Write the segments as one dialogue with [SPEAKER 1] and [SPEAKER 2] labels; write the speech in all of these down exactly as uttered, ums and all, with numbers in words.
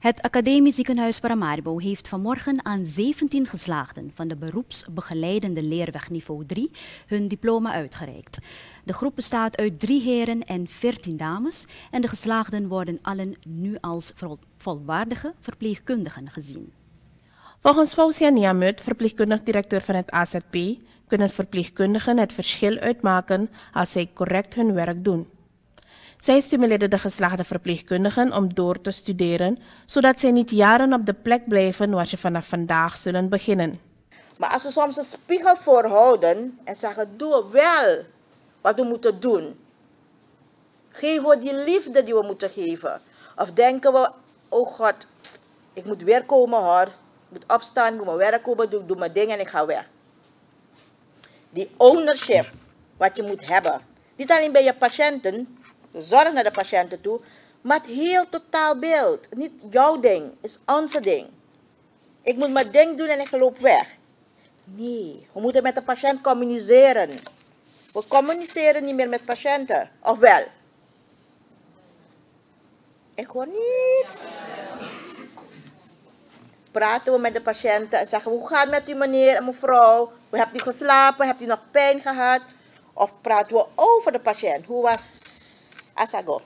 [SPEAKER 1] Het Academisch Ziekenhuis Paramaribo heeft vanmorgen aan zeventien geslaagden van de beroepsbegeleidende leerweg niveau drie hun diploma uitgereikt. De groep bestaat uit drie heren en veertien dames en de geslaagden worden allen nu als vol volwaardige verpleegkundigen gezien.
[SPEAKER 2] Volgens Fausia Niamut, verpleegkundig directeur van het A Z P, kunnen verpleegkundigen het verschil uitmaken als zij correct hun werk doen. Zij stimuleerde de geslaagde verpleegkundigen om door te studeren, zodat zij niet jaren op de plek blijven waar ze vanaf vandaag zullen beginnen.
[SPEAKER 3] Maar als we soms een spiegel voorhouden en zeggen, doe wel wat we moeten doen. Geven we die liefde die we moeten geven. Of denken we, oh God, ik moet weer komen hoor. Ik moet opstaan, ik moet mijn werk komen, doe, doe mijn dingen en ik ga weg. Die ownership, wat je moet hebben. Niet alleen bij je patiënten, zorg naar de patiënten toe, maar het heel totaalbeeld. Niet jouw ding, is onze ding. Ik moet mijn ding doen en ik loop weg. Nee, we moeten met de patiënt communiceren. We communiceren niet meer met patiënten, of wel? Ik hoor niets. Praten we met de patiënten en zeggen we, hoe gaat het met u meneer en mevrouw? Hoe hebt u geslapen? Hebt u nog pijn gehad? Of praten we over de patiënt? Hoe was Asago?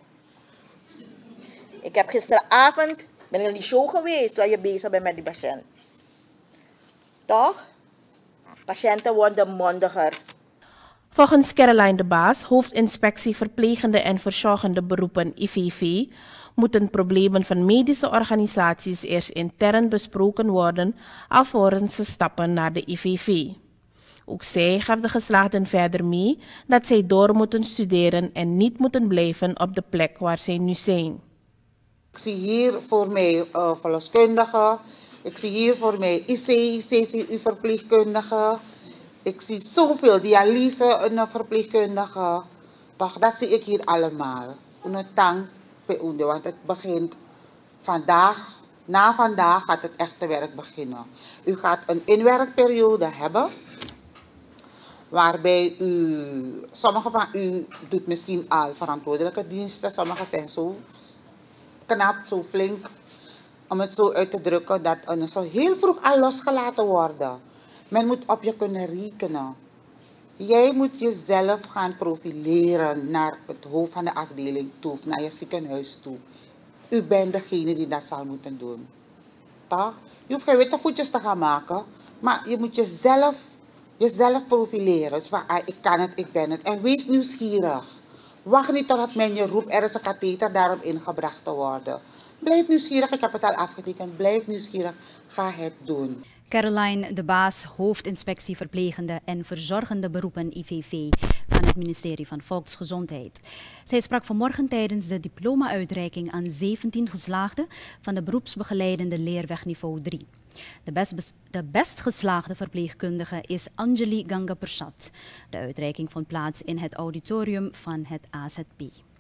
[SPEAKER 3] Ik heb gisteravond, ben in die show geweest waar je bezig bent met die patiënt. Toch? Patiënten worden mondiger.
[SPEAKER 2] Volgens Caroline de Baas, hoofdinspectie verplegende en verzorgende beroepen I V V, moeten problemen van medische organisaties eerst intern besproken worden, alvorens ze stappen naar de I V V. Ook zij gaf de geslaagden verder mee dat zij door moeten studeren en niet moeten blijven op de plek waar zij nu zijn.
[SPEAKER 4] Ik zie hier voor mij uh, verloskundigen, ik zie hier voor mij I C, C C U-verpleegkundigen, ik zie zoveel dialyse een verpleegkundige. Toch, dat zie ik hier allemaal. Een tank bij onder, want het begint vandaag, na vandaag gaat het echte werk beginnen. U gaat een inwerkperiode hebben, waarbij u, sommigen van u doet misschien al verantwoordelijke diensten, sommigen zijn zo knap, zo flink, om het zo uit te drukken, dat een zo heel vroeg al losgelaten worden. Men moet op je kunnen rekenen. Jij moet jezelf gaan profileren naar het hoofd van de afdeling toe, naar je ziekenhuis toe. U bent degene die dat zal moeten doen. Toch? Je hoeft geen witte voetjes te gaan maken, maar je moet jezelf, jezelf profileren. Dus van, ah, ik kan het, ik ben het. En wees nieuwsgierig. Wacht niet totdat men je roept, er is een katheter daarom ingebracht te worden. Blijf nieuwsgierig, ik heb het al afgetekend. Blijf nieuwsgierig, ga het doen.
[SPEAKER 1] Caroline de Baas, hoofdinspectie verplegende en verzorgende beroepen I V V van het ministerie van Volksgezondheid. Zij sprak vanmorgen tijdens de diploma-uitreiking aan zeventien geslaagden van de beroepsbegeleidende leerweg niveau drie. De best, de best geslaagde verpleegkundige is Anjali Ganga Persat. De uitreiking vond plaats in het auditorium van het A Z P.